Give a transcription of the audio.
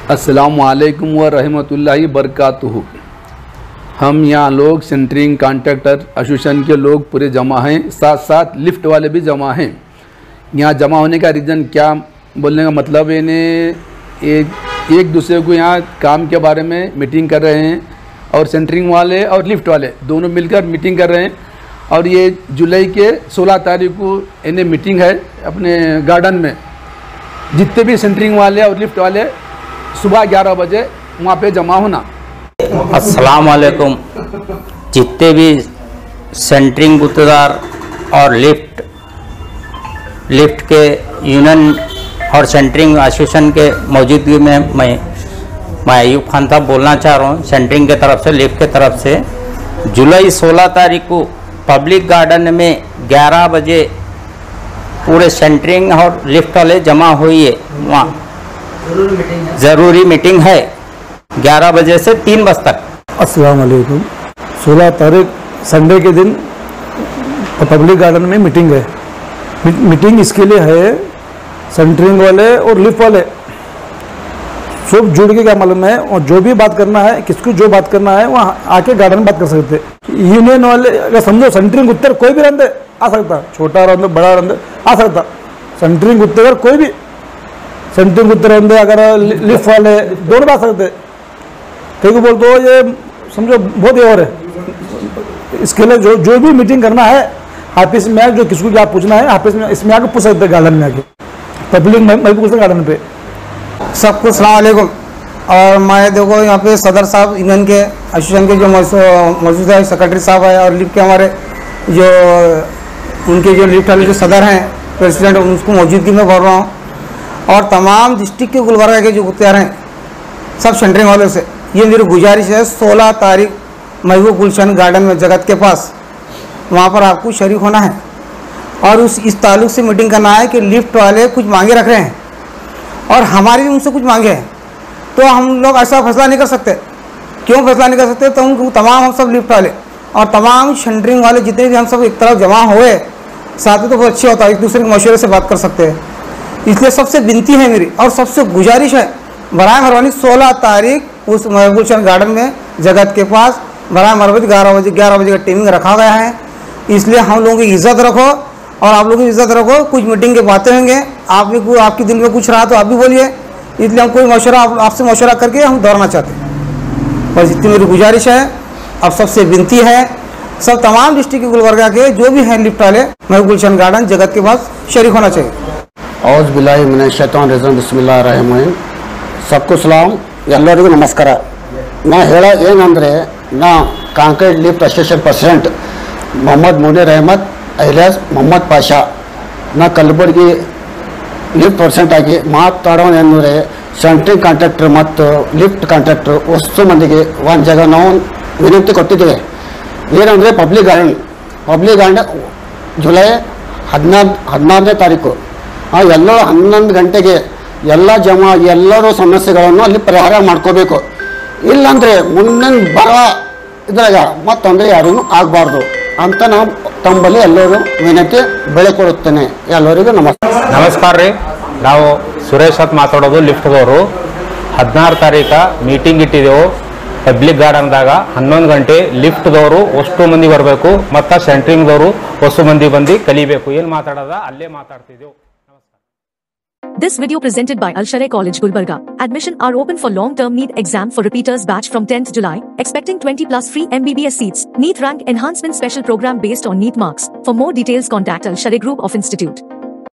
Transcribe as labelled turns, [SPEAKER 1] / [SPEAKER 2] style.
[SPEAKER 1] अस्सलामु अलैकुम व रहमतुल्लाहि बरकातुहू। हम यहाँ लोग सेंटरिंग कॉन्ट्रैक्टर एसोसिएशन के लोग पूरे जमा हैं, साथ साथ लिफ्ट वाले भी जमा हैं। यहाँ जमा होने का रीज़न क्या, बोलने का मतलब इन्हें एक दूसरे को यहाँ काम के बारे में मीटिंग कर रहे हैं और सेंटरिंग वाले और लिफ्ट वाले दोनों मिलकर मीटिंग कर रहे हैं। और ये जुलाई के 16 तारीख को इन्हें मीटिंग है अपने गार्डन में। जितने भी सेंटरिंग वाले और लिफ्ट वाले सुबह 11 बजे वहाँ पे जमा होना।
[SPEAKER 2] अस्सलाम वालेकुम। जितने भी सेंटरिंग गुत्तेदार और लिफ्ट के यूनियन और सेंटरिंग एसोसिएशन के मौजूदगी में मैं अयूब खान साहब बोलना चाह रहा हूँ। सेंटरिंग के तरफ से, लिफ्ट के तरफ से जुलाई 16 तारीख को पब्लिक गार्डन में 11 बजे पूरे सेंटरिंग और लिफ्ट वाले जमा हुई है। वहाँ ज़रूरी मीटिंग है 11 बजे से 3 बजे तक।
[SPEAKER 3] अस्सलाम वालेकुम। 16 तारीख संडे के दिन पब्लिक गार्डन में मीटिंग है। मीटिंग इसके लिए है, सेंटरिंग वाले और लिफ्ट वाले सब जुड़ के क्या मालूम है, और जो भी बात करना है, किसको जो बात करना है वहाँ आके गार्डन में बात कर सकते। यूनियन वाले अगर समझो सेंटरिंग उत्तर कोई भी रंदे आ सकता, छोटा रंदे बड़ा रंदे आ सकता। सेंटरिंग उत्तर कोई भी सेंटरिंग उत्तर रंदे अगर लिफ्ट वाले दोनों आ सकते। कई को बोल दो ये समझो बहुत ये और है। इसके लिए जो भी मीटिंग करना है ऑफिस में, जो किसको क्या पूछना है ऑफिस में इसमें आके पूछ सकते, गार्डन में आके पब्लिक में पूछ सकते गार्डन पे।
[SPEAKER 4] सबको अस्सलाम वालेकुम। और मैं देखो यहाँ पे सदर साहब यूनियन के एसोसिएशन के जो मौजूद है, सेक्रेटरी साहब है, और लिफ्ट के हमारे जो उनके जो लिफ्ट वाले जो सदर हैं प्रेसिडेंट, उनको मौजूदगी में बोल रहा हूँ। और तमाम डिस्ट्रिक्ट के गुलबर्गा के जो गुत्तेदार हैं सब सेंटरिंग वालों से ये मेरी गुजारिश है, 16 तारीख महबूब गुलशन गार्डन में जगत के पास, वहाँ पर आपको शरीक होना है। और इस ताल्लुक से मीटिंग करना है कि लिफ्ट वाले कुछ मांगे रख रहे हैं और हमारी भी उनसे कुछ मांगे हैं, तो हम लोग ऐसा फैसला नहीं कर सकते। क्यों फैसला नहीं कर सकते? तो उनको तमाम हम सब लिफ्ट वाले और तमाम सेंटरिंग वाले जितने भी हम सब एक तरफ जमा हुए साथ में, तो बहुत अच्छा होता है, एक दूसरे के मशवरे से बात कर सकते हैं। इसलिए सबसे विनती है मेरी और सबसे गुजारिश है, बराए मेहरबानी 16 तारीख उस गुलशन गार्डन में जगत के पास बराए मेहरबानी 11 बजे का टाइमिंग रखा गया है। इसलिए हम लोगों की इज्जत रखो और आप लोगों की इज्जत रखो। कुछ मीटिंग के बातें होंगे, आप भी कोई आपके दिल में कुछ रहा तो आप भी बोलिए। इसलिए हम कोई मशवरा आपसे मशवरा करके हम दौड़ना चाहते हैं। बस इतनी मेरी गुजारिश है। अब सबसे विनती है, सब तमाम डिस्ट्रिक्ट के गुलबर्गा के जो भी हैं लिफ्ट वाले महबूब गुलशन गार्डन जगत के पास शरीक होना चाहिए।
[SPEAKER 5] ಔಜ್ ಬಿಲ್ಲಾಹಿ ಮಿನಶ್ ಶೈತಾನಿರ್ ರಜೀಮ್ ಬಿಸ್ಮಿಲ್ಲಾಹಿರ್ ರಹಮಾನಿರ್ ರಹೀಮ್। सबको सलाम, ಎಲ್ಲರಿಗೂ ನಮಸ್ಕಾರ। ನಾ ಹೇಳೋ ಏನಂದರೆ, ನಾ concrete lift association president Mohammed Munir Ahmed alias Mohammed Pasha, ನಾ ಕಲಬುರಗಿ ಲಿಫ್ಟ್ ಪ್ರೆಸಿಡೆಂಟ್ ಆಗಿ ಮಾತಾಡೋಣೆಂದರೆ, ಸೆಂಟ್ರಿಂಗ್ ಕಾಂಟ್ರಾಕ್ಟರ್ ಮತ್ತು ಲಿಫ್ಟ್ ಕಾಂಟ್ರಾಕ್ಟರ್ ಅಷ್ಟು ಮಂದಿಗೆ ಒಂದು ಜಾಗ ನಾವು ವಿನಂತಿ ಕೊಟ್ಟಿದ್ದೇವೆ. ಏನಂದರೆ ಪಬ್ಲಿಕ್ ಗಾರ್ಡನ್ ಜುಲೈ 16ನೇ ತಾರೀಕು ಎಲ್ಲ 11 ಗಂಟೆಗೆ ಎಲ್ಲ ಜಮಾ ಎಲ್ಲರೂ ಸಮಸ್ಯೆಗಳನ್ನು ಅಲ್ಲಿ ಪರಿಹಾರ ಮಾಡ್ಕೋಬೇಕು. ಇಲ್ಲಾಂದರೆ ಮುಂದಿನ ಬರೋ ಇದ್ರಾಗ ಮತ್ತೊಂದರೆ ಯಾರೂ ಆಗಬಾರ್ದು ಅಂತ ನಾವು ತಮ್ಮಲ್ಲಿ ಎಲ್ಲರೂ ವಿನಂತಿ ಬೆಳೆಕೊಡುತ್ತೇನೆ. ಎಲ್ಲರಿಗೂ
[SPEAKER 2] ನಮಸ್ಕಾರ ರೀ. ನಾವು ಸುರೇಶ್ ಅಂತ ಮಾತಾಡೋದು ಲಿಫ್ಟ್ದವರು. 16 ತಾರೀಕ ಮೀಟಿಂಗ್ ಇಟ್ಟಿದ್ದೆವು ಪಬ್ಲಿಕ್ ಗಾರ್ಡನ್ದಾಗ 11 ಗಂಟೆ. ಲಿಫ್ಟ್ದವರು ಅಷ್ಟು ಮಂದಿ ಬರಬೇಕು ಮತ್ತು ಸೆಂಟ್ರಿಂಗ್ದವರು ಅಷ್ಟು ಮಂದಿ ಬಂದು ಕಲಿಬೇಕು. ಏನು ಮಾತಾಡೋದ ಅಲ್ಲೇ ಮಾತಾಡ್ತಿದ್ದೆವು.
[SPEAKER 6] This video presented by Al Sharai College Gulbarga. Admission are open for long-term NEET exam for repeaters batch from 10th July, expecting 20 plus free MBBS seats. NEET rank enhancement special program based on NEET marks. For more details contact Al Sharai Group of Institute.